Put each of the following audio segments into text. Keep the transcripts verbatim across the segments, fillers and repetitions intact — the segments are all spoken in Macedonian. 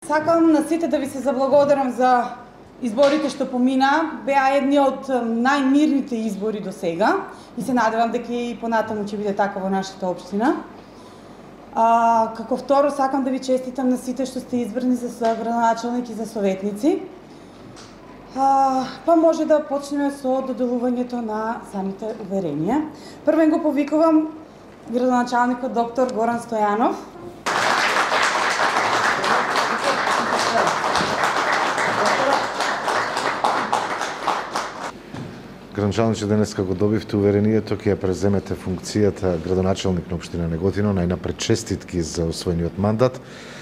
Сакам на сите да ви се заблагодарам за изборите што помина. Беа едни од најмирните избори до сега и се надевам дека и понатаму ќе биде така во нашата општина. А, како второ, сакам да ви честитам на сите што сте избрани за градоначалник и за советници. А, па може да почнеме со доделувањето на самите уверенија. Првен го повикувам градоначалникот доктор Горан Стојанов. Градоначалниче, денеска го добивте уверението, ќе ја преземете функцијата градоначалник на општина Неготино. Најнапред честитки за освоениот мандат.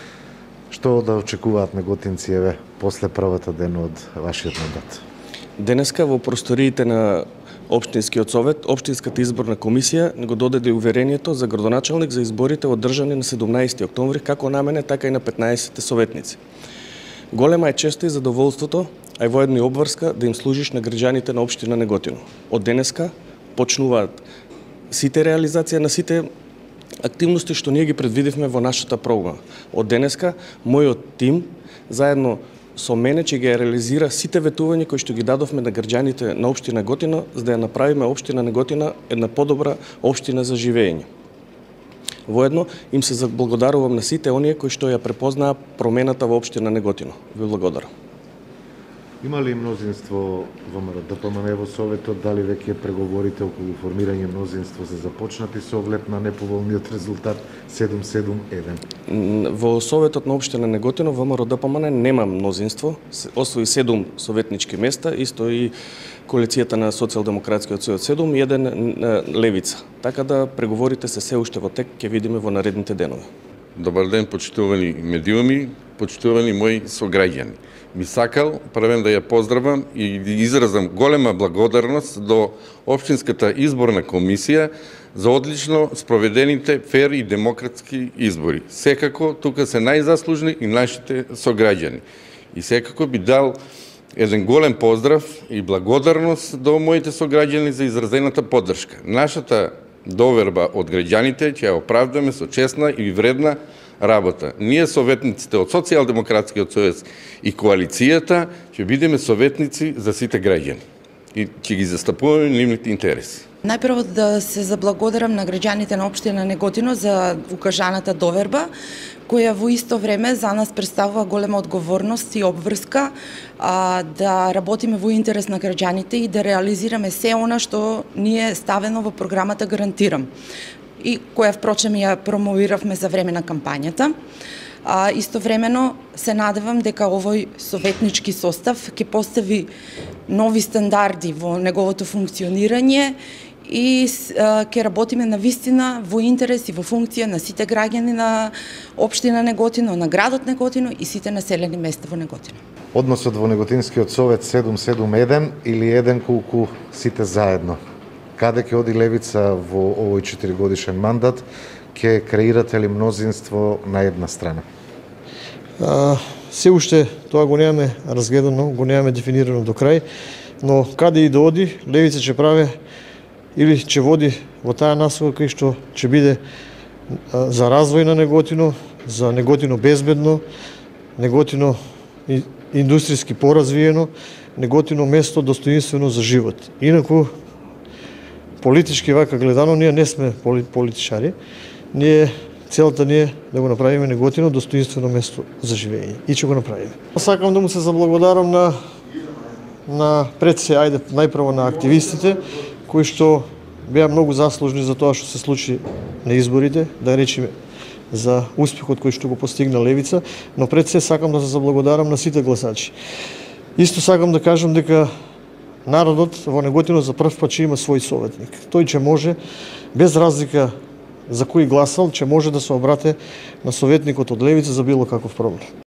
Што да очекуваат неготинци еве после првата ден од вашиот мандат? Денеска во просториите на Општинскиот совет, Општинската изборна комисија го додаде уверението за градоначалник за изборите одржани на седумнаесети октомври, како на мене, така и на петнаесетте советници. Голема е честа и задоволството, а и воедно и обврска да им служиш на граѓаните на општина Неготино. Од денеска почнуваат сите реализација на сите активности што ние ги предвидивме во нашата програма. Од денеска мојот тим заедно со мене ќе ги реализира сите ветувања кои што ги дадовме на граѓаните на општина Неготино, за да ја направиме општина Неготино една подобра општина за живење. Воедно им се заблагодарувам на сите оние кои што ја препознаа промената во општина Неготино. Ви благодарам. Има ли мнозинство ВМРО-ДПМН во Советот? Дали веќе преговорите околу формирање мнозинство се започнати со оглед на неповолниот резултат седум седум еден? Во Советот на општина Неготино ВМРО-ДПМН нема мнозинство, освои седум советнички места, исто и коалицијата на Социјалдемократскиот сојуз седум и еден Левица. Така да преговорите се се уште во тек, ќе видиме во наредните денови. Добар ден, почитувани медиуми, почитувани мои сограѓани. Би сакал првен да ја поздравам и да изразам голема благодарност до Општинската изборна комисија за одлично спроведените фер и демократски избори. Секако тука се најзаслужни и нашите сограѓани. И секако би дал еден голем поздрав и благодарност до моите сограѓани за изразената поддршка. Нашата доверба од граѓаните ќе ја оправдаме со честна и вредна работа. Ние советниците од Социјалдемократскиот сојуз и коалицијата ќе бидеме советници за сите граѓани и ќе ги застапуваме нивните интереси. Најпрво да се заблагодарам на граѓаните на општина Неготино за укажаната доверба, која во исто време за нас представува голема одговорност и обврска а, да работиме во интерес на граѓаните и да реализираме се она што ни е ставено во програмата Гарантирам, и која впрочем ја промовиравме за време на кампањата. А, истовремено се надевам дека овој советнички состав ќе постави нови стандарди во неговото функционирање и а, ќе работиме на вистина во интерес и во функција на сите граѓани на општина Неготино, на градот Неготино и сите населени места во Неготино. Односот во Неготинскиот совет седум седум еден или еден колку сите заедно? Каде ќе оди Левица во овој четиригодишен мандат? Ќе креирате ли мнозинство на една страна? А, се уште тоа го немаме разгледано, го немаме дефинирано до крај, но каде и да оди, Левица ќе прави или ќе води во таа насока кој што ќе биде а, за развој на Неготино, за Неготино безбедно, Неготино индустријски поразвиено, Неготино место достоинствено за живот. Инаку политички вака гледано, ние не сме политичари, ние целта ни е да го направиме Неготино достоинствено место за живење и ќе го направиме. Сакам да му се заблагодарам на на пред се, ајде најпрво на активистите кои што беа многу заслужни за тоа што се случи на изборите, да речеме за успехот кој што го постигна Левица, но пред се сакам да се заблагодарам на сите гласачи. Исто сакам да кажам дека народот во Неготино за прв пат ќе има свој советник. Тој ќе може, без разлика за кој гласал, ќе може да се обрате на советникот од Левица за било каков проблем.